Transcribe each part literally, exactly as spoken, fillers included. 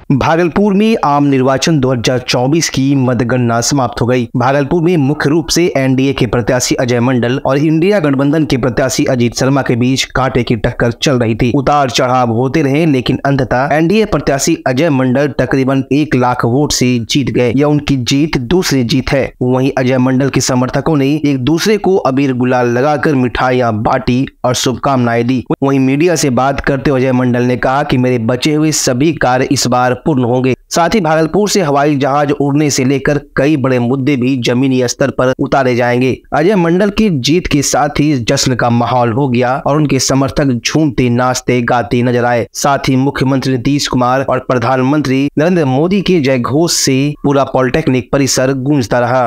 भागलपुर में आम निर्वाचन दो हज़ार चौबीस की मतगणना समाप्त हो गई। भागलपुर में मुख्य रूप से एनडीए के प्रत्याशी अजय मंडल और इंडिया गठबंधन के प्रत्याशी अजीत शर्मा के बीच कांटे की टक्कर चल रही थी। उतार चढ़ाव होते रहे, लेकिन अंततः एनडीए प्रत्याशी अजय मंडल तकरीबन एक लाख वोट से जीत गए। यह उनकी जीत दूसरी जीत है। वहीं अजय मंडल के समर्थकों ने एक दूसरे को अबीर गुलाल लगाकर मिठाइयाँ बांटी और शुभकामनाएं दी। वहीं मीडिया से बात करते हुए अजय मंडल ने कहा कि मेरे बचे हुए सभी कार्य इस बार पूर्ण होंगे। साथ ही भागलपुर से हवाई जहाज उड़ने से लेकर कई बड़े मुद्दे भी जमीनी स्तर पर उतारे जाएंगे। अजय मंडल की जीत के साथ ही जश्न का माहौल हो गया और उनके समर्थक झूमते नाचते गाते नजर आए। साथ ही मुख्यमंत्री नीतीश कुमार और प्रधानमंत्री नरेंद्र मोदी के जय घोष से पूरा पॉलिटेक्निक परिसर गूंजता रहा।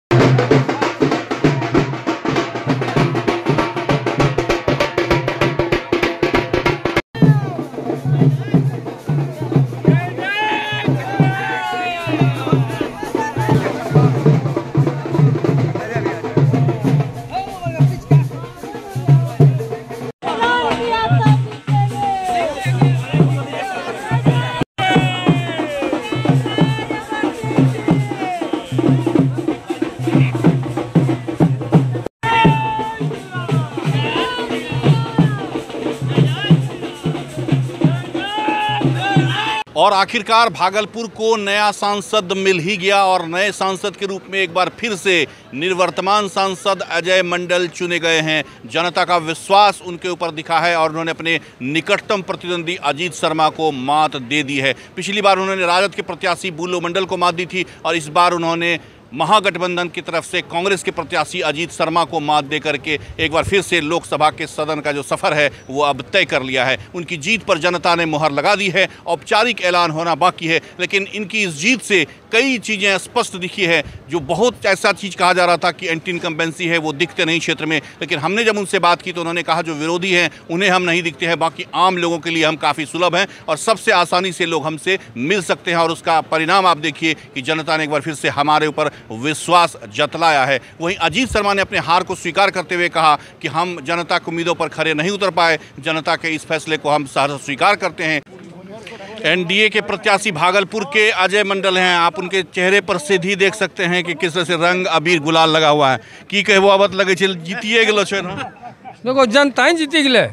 और आखिरकार भागलपुर को नया सांसद मिल ही गया और नए सांसद के रूप में एक बार फिर से निवर्तमान सांसद अजय मंडल चुने गए हैं। जनता का विश्वास उनके ऊपर दिखा है और उन्होंने अपने निकटतम प्रतिद्वंदी अजीत शर्मा को मात दे दी है। पिछली बार उन्होंने राजद के प्रत्याशी बुल्लू मंडल को मात दी थी और इस बार उन्होंने महागठबंधन की तरफ से कांग्रेस के प्रत्याशी अजीत शर्मा को मात दे करके एक बार फिर से लोकसभा के सदन का जो सफ़र है वो अब तय कर लिया है। उनकी जीत पर जनता ने मुहर लगा दी है। औपचारिक ऐलान होना बाकी है, लेकिन इनकी इस जीत से कई चीज़ें स्पष्ट दिखी है। जो बहुत ऐसा चीज़ कहा जा रहा था कि एंटी इनकम्बेंसी है, वो दिखते नहीं क्षेत्र में, लेकिन हमने जब उनसे बात की तो उन्होंने कहा जो विरोधी हैं उन्हें हम नहीं दिखते हैं, बाकी आम लोगों के लिए हम काफ़ी सुलभ हैं और सबसे आसानी से लोग हमसे मिल सकते हैं। और उसका परिणाम आप देखिए कि जनता ने एक बार फिर से हमारे ऊपर विश्वास जतलाया है। वहीं अजीत शर्मा ने अपने हार को स्वीकार करते हुए कहा कि हम जनता की उम्मीदों पर खरे नहीं उतर पाए, जनता के इस फैसले को हम सहर्ष स्वीकार करते हैं। एनडीए के प्रत्याशी भागलपुर के अजय मंडल हैं। आप उनके चेहरे पर सीधी देख सकते हैं कि किस तरह से रंग अबीर गुलाल लगा हुआ है। की कहे आबत लगे जीतिए गेलो छे ना। देखो जनता ही जीति गए,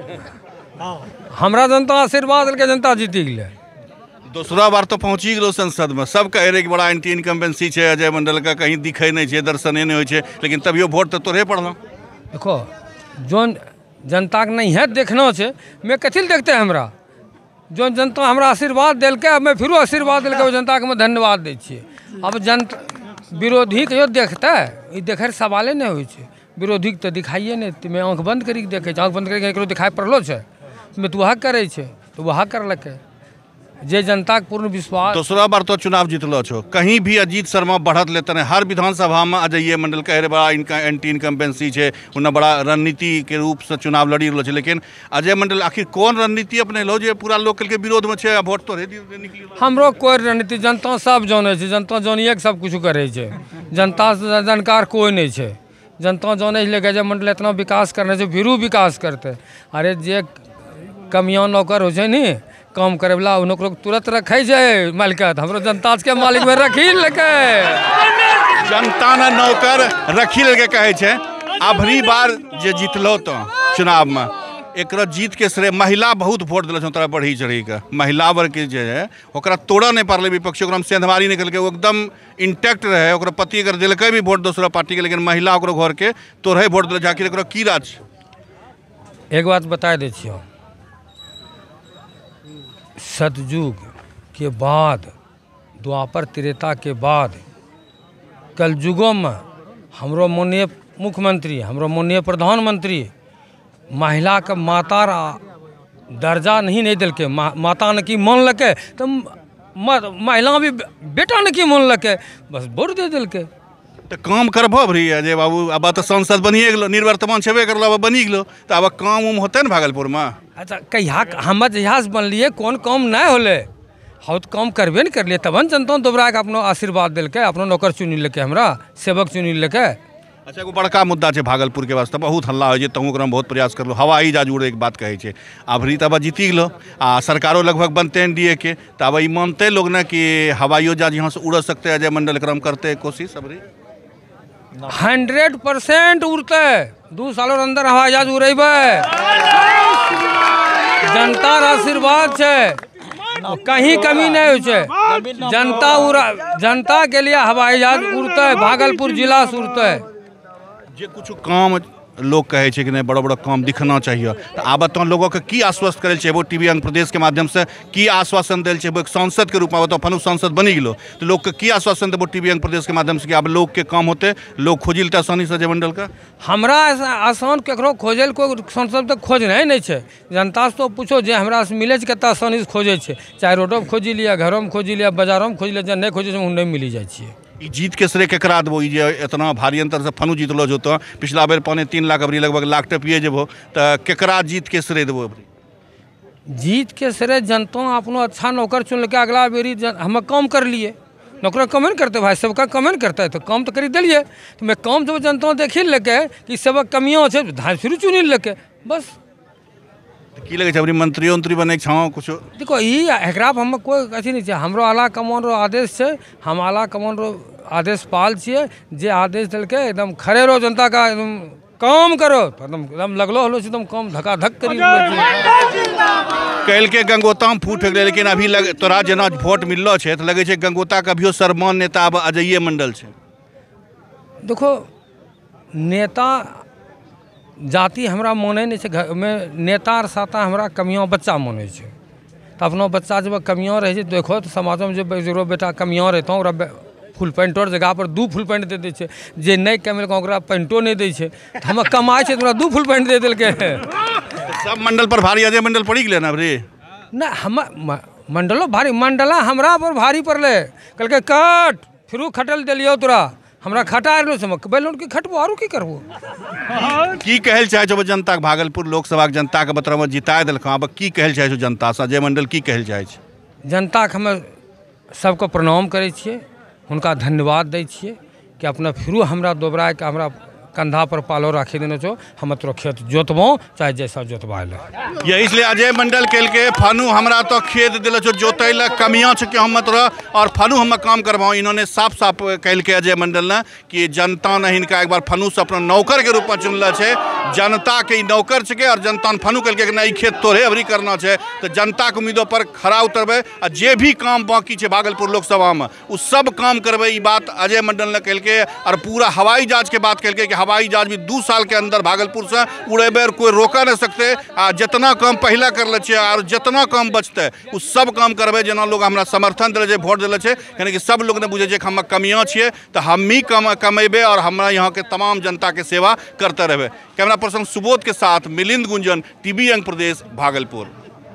हमरा जनता आशीर्वाद के जनता जीति गए। दूसरा बार तो पहुंची गलो संसद में, सब कह रहे कि बड़ा एंटी इनकम्बेंसी है अजय मंडल का, कहीं दिखे नहीं है, दर्शने नहीं हो, लेकिन तभियो वोट तो तोरे पड़ल। देखो जो जनता के नहीं है देखना है, मैं कथी देखते हैं हमरा जो जनता हमरा आशीर्वाद दिल्के, मैं फिर आशीर्वाद दिल्के, जनता के मैं धन्यवाद दै छियै। अब जनता विरोधी के देखते ये देखे सवाले नहीं हो, विरोधी के तो दिखाइए नहीं। मैं आँख बंद करी देखे, आँख बंद करके दिखाई पड़लो है, मैं तो वह करे तो वह करलके। जे जनता के पूर्ण विश्वास। दूसरा बार तो चुनाव जीतलो छो, कहीं भी अजीत शर्मा बढ़त लेते हैं। हर विधानसभा में अजय मंडल कह रहे बड़ा इनका एंटी इनकम्बेंसी है, उन्हें बड़ा रणनीति के रूप से चुनाव लड़ी रहा है। लेकिन अजय मंडल आखिर कौन रणनीति अपने लो जो पूरा लोकल के विरोध में है, वोट तो निकली। हमरो कोई रणनीति जनता सब जाने, जनता जानिए सब कुछ करे, जनता से जानकार कोई नहीं है। जनता जाने लेके अजय मंडल इतना विकास करने से फिर विकास करते। अरे जे कमियाँ नौकर हो जाए नहीं काम करे वाला उनको तुरंत रखे जाए मालिकत, हमरो जनता के मालिक में रखी लेके जनता ने नौकर रखी लेके कहे छे। अबरी बार जे जीतलो तो चुनाव में एक जीत के श्रेय महिला बहुत वोट दिल तोरा बढ़ी चढ़ी के। महिला वर्ग के जे है ओकरा तोड़ा नहीं पारे विपक्षी, ओकरा सेंधमारी निकल के वो एकदम इंटैक्ट रहे। ओकरा पति अगर दिलके भी वोट दूसरा पार्टी के, लेकिन महिला ओकरो घर के तोड़े वोट दिल जाके ओकरा की राज। एक बात बता दे छियो, सतयुग के बाद द्वापर त्रेता के बाद कलयुगों में हमरो माननीय मुख्यमंत्री, हमरो माननीय प्रधानमंत्री महिला का माता दर्जा नहीं नहीं दिल के। मा, माता ने की मान लके तो महिला भी बेटा ने की मान लके, बस वोट दे दिल के। तो काम करबो भरी अजय बाबू, अब तो सांसद बनिए गेलो, निर्वर्तमान छेबे करलो, अब बनी गेलो, तो अब काम उम होते न भागलपुर में। अच्छा कहिया हम जहिया से बनलिए कौन काम नहीं होले, हम तो काम करबे नहीं करलिए, तब जनता दोबारा के अपनो आशीर्वाद दिल के, अपनो नौकर चुनी लेके, हमरा सेवक चुनी लेके। अच्छा, एगो बड़का मुद्दा है भागलपुर के वास्ते, बहुत हल्ला हो तहूँ ओकरा बहुत प्रयास कर लो, हवाई जहाज उड़े के बात कहे अभरी तब जीती गलो आ सरकारों लगभग बनते एन डी ए के, तब ये मानते लोग ना कि हवाई जहाज यहाँ से उड़ सकते हैं, अजय मंडल क्रम करते कोशिश अभरी हंड्रेड परसेंट उड़ते, दू सालों अंदर हवाई जहाज उड़ेब, जनता आशीर्वाद है, कहीं कमी नहीं हो, जनता उड़ा, जनता के लिए हवाई जहाज उड़ता है, भागलपुर जिला से उड़ता है। जे कुछ काम लोग कहे कि नहीं बड़ा बड़ा काम दिखना चाहिए, तो आब बताओ लोगों के की आश्वस्त करे छे टीवी अंग प्रदेश के माध्यम से की आश्वासन दिल छे, एक सांसद के रूप में बताओ फनु सांसद बनी गलो, तो लोग के की आश्वासन देबो टीवी अंग प्रदेश के माध्यम से कि अब लोग के काम होते, लोग खोजिल त आसानी से अजय मंडल का? हमरा आसान केकरो खोजल को सांसद तक खोज नहीं नहीं छे, जनता से तो पूछो जे हमरा से मिले कत आसानी से खोजे छे, चाहे रोडो में खोजी लिया, घरों में खोजी लिया, बाजारों में खोजी लिया, नहीं खोजे नहीं मिली जाए छे। ई जीत के श्रेय केकरा देबो? ई जे इतना भारी अंतर से फनु जीतलो जो, तो पिछला बेर पौने तीन लाख अबरी लगभग लाख टपिए जेबो, तो केकरा जीत के श्रेय देबो अबरी? जीत के श्रेय जनता अपनो अच्छा नौकर चुन के अगला बेरी हम काम कर लिए, नौकर कम नहीं करते भाई, सबका कम नहीं करता है, तो काम तो करी दिलिए, तो मैं काम जब जनता देखी लेके कि सब कमियों है धान फिर चुनी लेके बस। की लगे अबरी मंत्री उंत्री बने छाओ कुछ? देखो ई एकरा हम कोई अथी नहीं है, हमरो आला कमान रो आदेश है, हम आला कमान रो आदेश पाल छे, जे आदेश दिलके एकदम खड़े रहो, जनता का एकदम काम करो, एकदम एकदम लगलो हलो एकदम काम धक्का धक करी कल के गंगोता में फूट गए, लेकिन अभी लग तोरा जना वोट मिललो छे तो लगे छे गंगोता का अभियो सर्वमान नेता अब अजय मंडल छे। देखो नेता जाति हमरा माने नहीं है, में नेता और साता हमरा कमियों बच्चा माने छे, तो अपनो बच्चा जब कमियों रहे देखो तो समाज में जब जरूर बेटा कमियों रहता हूँ फुल पैंट और जगह पर दू फुल पैंट दे दे छे, जे नहीं कमेल ओकरा पैंटो नहीं दे छे, तो हम कमाए छे तोरा दू फुल पैंट दे दिलके। सब मंडल पर भारी अजय मंडल पड़ी गए ना रे? ना हम मंडलो भारी, मंडला हमरा पर भारी पड़ले, कल के कट फिर खटल दिलियो तोरा, हमरा खटा बैलून की खटबो आरू की करबो? की कहल चाहे छो जनता, भागलपुर लोकसभा के जनता के बतरा जिता दिलक, अब की कहल चाहे छो जनता से अजय मंडल की कहल चाहे छे? जनता के हम सबको प्रणाम करे छिए, हुनका धन्यवाद दै छिए कि अपना फिर हमरा दोबरा के हमरा कंधा पर पालो राखी देने छो, हम तोरा खेत जोतबो चाहे जैसा जोतवा ले। ये इसलिए अजय मंडल कल के फनु हमरा तो खेत दिल छो जोतै ला कमियां छ कि हम तोरा और फनु हम काम करवाओ, इन्होंने साफ साफ कल के अजय मंडल ने कि जनता ने इनका एक बार फनु से अपना नौकर के रूप में चुनल छे, जनता के नौकर छे और जनता ने फनु कल के नहीं खेत तोरे अबरी करना छे, तो जनता के उम्मीदों पर खरा उतरबे आ जे भी काम बाकी छे भागलपुर लोकसभा में उ सब काम करबे। ई बात अजय मंडल ने कल के और पूरा हवाई जहाज के बात कल के हवाई जहाज भी दो साल के अंदर भागलपुर से उड़ेबे, कोई रोका नहीं सकते, आ जितना काम पहला कर ले छे और जितना काम बचते उ सब काम करबे। जना लोग हमरा समर्थन दिले छे, वोट दिले छे, यानी कि सब लोग ने बुझे छे हम कमियां छिए, तो हम ही कम कमेबे और हमरा यहाँ के तमाम जनता के सेवा करते रहबे। कैमरा पर्सन सुबोध के साथ मिलिंद गुंजन, टीवी अंग प्रदेश, भागलपुर।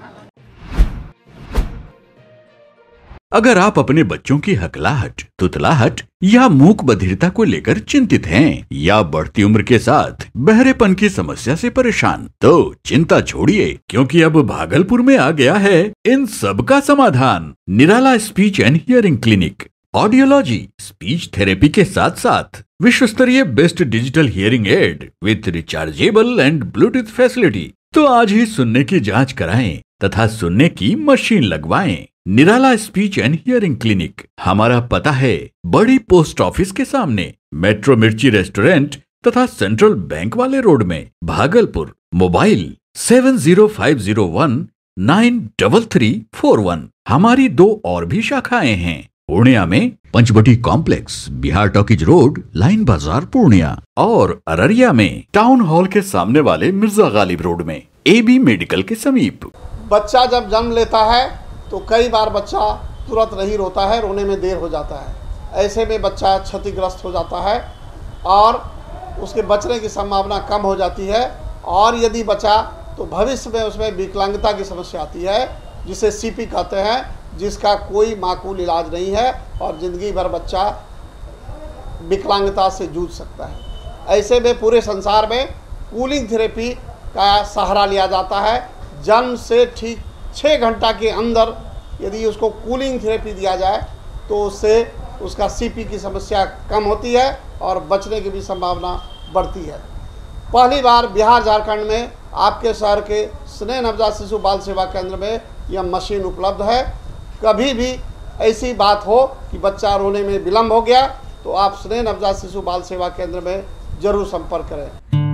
अगर आप अपने बच्चों की हकलाहट, तुतलाहट या मूक बधिरता को लेकर चिंतित हैं या बढ़ती उम्र के साथ बहरेपन की समस्या से परेशान, तो चिंता छोड़िए, क्योंकि अब भागलपुर में आ गया है इन सब का समाधान। Nirala speech and hearing clinic audiology, speech therapy के साथ साथ विश्व स्तरीय best digital hearing aid with rechargeable and bluetooth facility. तो आज ही सुनने की जांच कराएं तथा सुनने की मशीन लगवाएं। Nirala speech and hearing clinic, हमारा पता है बड़ी पोस्ट ऑफिस के सामने, मेट्रो मिर्ची रेस्टोरेंट तथा सेंट्रल बैंक वाले रोड में, Bhagalpur. Mobile seven zero five zero one nine double three four one. हमारी दो और भी शाखाएं हैं, पूर्णिया में Panchvati complex, Bihar talkies road, line बाजार, पूर्णिया, और अररिया में टाउन हॉल के सामने वाले मिर्जा गालिब रोड में, ए बी मेडिकल के समीप। बच्चा जब जन्म लेता है तो कई बार बच्चा तुरंत नहीं रोता है, रोने में देर हो जाता है, ऐसे में बच्चा क्षतिग्रस्त हो जाता है और उसके बचने की संभावना कम हो जाती है, और यदि बचा तो भविष्य में उसमें विकलांगता की समस्या आती है, जिसे सी पी कहते हैं, जिसका कोई माकूल इलाज नहीं है और ज़िंदगी भर बच्चा विकलांगता से जूझ सकता है। ऐसे में पूरे संसार में कूलिंग थेरेपी का सहारा लिया जाता है। जन्म से ठीक छः घंटा के अंदर यदि उसको कूलिंग थेरेपी दिया जाए तो उससे उसका सीपी की समस्या कम होती है और बचने की भी संभावना बढ़ती है। पहली बार बिहार झारखंड में आपके शहर के स्नेह नवजात शिशु बाल सेवा केंद्र में यह मशीन उपलब्ध है। कभी भी ऐसी बात हो कि बच्चा रोने में विलम्ब हो गया तो आप स्नेह नवजात शिशु बाल सेवा केंद्र में जरूर संपर्क करें।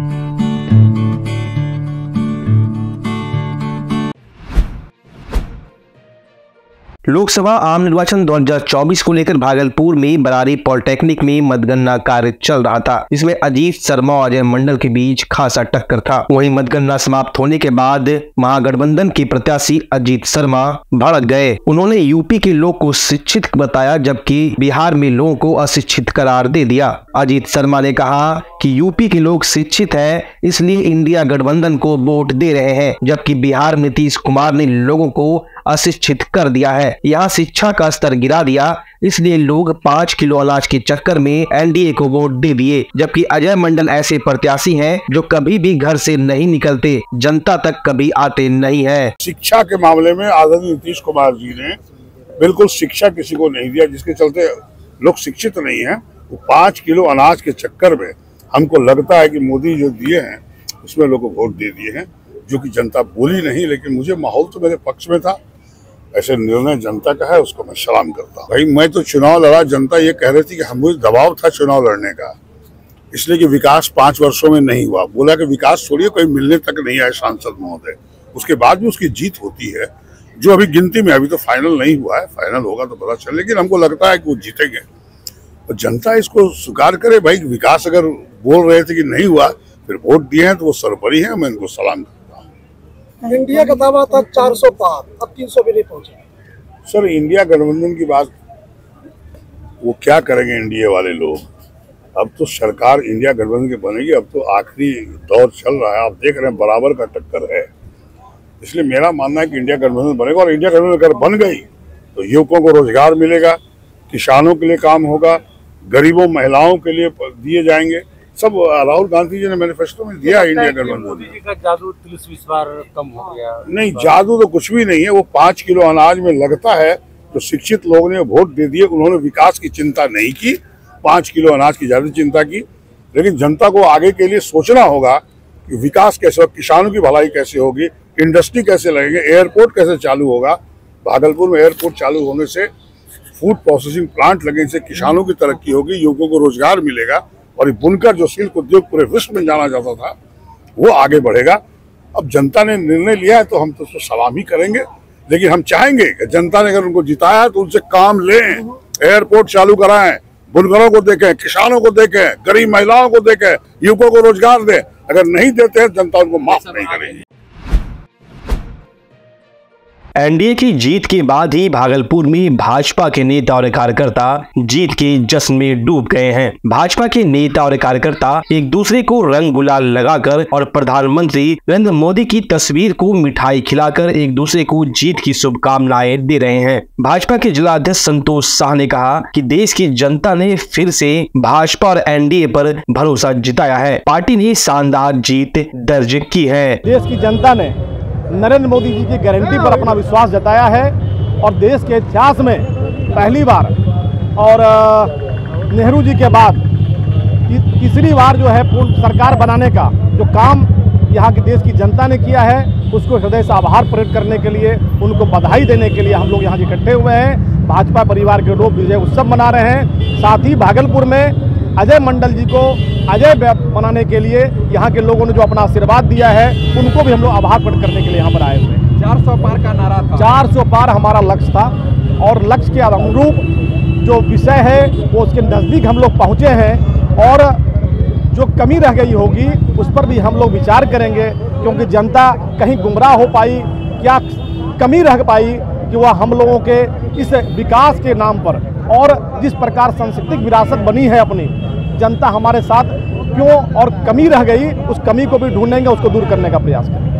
लोकसभा आम निर्वाचन दो हज़ार चौबीस को लेकर भागलपुर में बरारी पॉलिटेक्निक में मतगणना कार्य चल रहा था। इसमें अजीत शर्मा और अजय मंडल के बीच खासा टक्कर था। वहीं मतगणना समाप्त होने के बाद महागठबंधन के प्रत्याशी अजीत शर्मा भड़क गए। उन्होंने यूपी के लोग को शिक्षित बताया, जबकि बिहार में लोगों को अशिक्षित करार दे दिया। अजीत शर्मा ने कहा कि यूपी के लोग शिक्षित हैं, इसलिए इंडिया गठबंधन को वोट दे रहे हैं, जबकि बिहार में नीतीश कुमार ने लोगों को अशिक्षित कर दिया है। यहाँ शिक्षा का स्तर गिरा दिया, इसलिए लोग पाँच किलो अनाज के चक्कर में एनडीए को वोट दे दिए। जबकि अजय मंडल ऐसे प्रत्याशी हैं जो कभी भी घर से नहीं निकलते, जनता तक कभी आते नहीं है। शिक्षा के मामले में आदरणीय नीतीश कुमार जी ने बिल्कुल शिक्षा किसी को नहीं दिया, जिसके चलते लोग शिक्षित नहीं है। वो पाँच किलो अनाज के चक्कर में हमको लगता है कि मोदी जो दिए हैं उसमें लोगों को वोट दे दिए हैं, जो कि जनता बोली नहीं, लेकिन मुझे माहौल तो मेरे पक्ष में था। ऐसे निर्णय जनता का है, उसको मैं सलाम करता हूँ। भाई मैं तो चुनाव लड़ा, जनता ये कह रही थी कि हम मुझे दबाव था चुनाव लड़ने का, इसलिए कि विकास पांच वर्षों में नहीं हुआ। बोला कि विकास छोड़िए, कोई मिलने तक नहीं आए सांसद महोदय। उसके बाद भी उसकी जीत होती है, जो अभी गिनती में, अभी तो फाइनल नहीं हुआ है, फाइनल होगा तो पता चले, लेकिन हमको लगता है कि वो जीतेंगे और जनता इसको स्वीकार करे। भाई विकास अगर बोल रहे थे कि नहीं हुआ, फिर वोट दिए हैं तो वो सरबरी है, मैं इनको सलाम करता हूँ। इंडिया का दावा था चार सौ पार, अब तीन सौ भी नहीं पहुंचे। सर इंडिया गठबंधन की बात, वो क्या करेंगे इंडिया वाले लोग? अब तो सरकार इंडिया गठबंधन की बनेगी, अब तो आखिरी दौर चल रहा है, आप देख रहे हैं बराबर का टक्कर है। इसलिए मेरा मानना है कि इंडिया गठबंधन बनेगा, और इंडिया गठबंधन अगर बन गई तो युवकों को रोजगार मिलेगा, किसानों के लिए काम होगा, गरीबों महिलाओं के लिए दिए जाएंगे सब। राहुल गांधी जी ने मैनिफेस्टो में दिया है इंडिया गठबंधन। मोदी जी का जादू तिलिस्म इस बार कम हो गया? नहीं, जादू तो कुछ भी नहीं है। वो पाँच किलो अनाज में लगता है तो शिक्षित लोगों ने वोट दे दिए, उन्होंने विकास की चिंता नहीं की, पाँच किलो अनाज की ज्यादा चिंता की। लेकिन जनता को आगे के लिए सोचना होगा कि विकास कैसे होगा, किसानों की भलाई कैसे होगी, इंडस्ट्री कैसे लगेंगे, एयरपोर्ट कैसे चालू होगा। भागलपुर में एयरपोर्ट चालू होने से, फूड प्रोसेसिंग प्लांट लगने से किसानों की तरक्की होगी, युवकों को रोजगार मिलेगा, और बुनकर जो शिल्प उद्योग पूरे विश्व में जाना जाता था वो आगे बढ़ेगा। अब जनता ने निर्णय लिया है तो हम तो उसको सलाम ही करेंगे, लेकिन हम चाहेंगे कि जनता ने अगर उनको जिताया है तो उनसे काम लें, एयरपोर्ट चालू कराएं, बुनकरों को देखें, किसानों को देखें, गरीब महिलाओं को देखें, युवकों को रोजगार दें। अगर नहीं देते हैं जनता उनको माफ नहीं करेगी। एनडीए की जीत के बाद ही भागलपुर में भाजपा के नेता और कार्यकर्ता जीत के जश्न में डूब गए हैं। भाजपा के नेता और कार्यकर्ता एक दूसरे को रंग गुलाल लगाकर और प्रधानमंत्री नरेंद्र मोदी की तस्वीर को मिठाई खिलाकर एक दूसरे को जीत की शुभकामनाएं दे रहे हैं। भाजपा के जिला अध्यक्ष संतोष शाह ने कहा कि देश की जनता ने फिर से भाजपा और एनडीए पर भरोसा जताया है। पार्टी ने शानदार जीत दर्ज की है। देश की जनता ने नरेंद्र मोदी जी की गारंटी पर अपना विश्वास जताया है और देश के इतिहास में पहली बार और नेहरू जी के बाद तीसरी बार जो है पूर्ण सरकार बनाने का जो काम यहाँ के देश की जनता ने किया है, उसको हृदय से आभार प्रकट करने के लिए, उनको बधाई देने के लिए हम लोग यहाँ इकट्ठे हुए हैं। भाजपा परिवार के लोग विजय उत्सव मना रहे हैं। साथ ही भागलपुर में अजय मंडल जी को अजय बनाने के लिए यहाँ के लोगों ने जो अपना आशीर्वाद दिया है, उनको भी हम लोग आभार प्रकट करने के लिए यहाँ पर आए हुए हैं। चार सौ पार का नारा था, चार सौ पार हमारा लक्ष्य था और लक्ष्य के अनुरूप जो विषय है वो उसके नज़दीक हम लोग पहुँचे हैं और जो कमी रह गई होगी उस पर भी हम लोग विचार करेंगे, क्योंकि जनता कहीं गुमराह हो पाई, क्या कमी रह पाई कि वह हम लोगों के इस विकास के नाम पर और जिस प्रकार सांस्कृतिक विरासत बनी है अपनी, जनता हमारे साथ क्यों और कमी रह गई, उस कमी को भी ढूंढेंगे, उसको दूर करने का प्रयास करेंगे।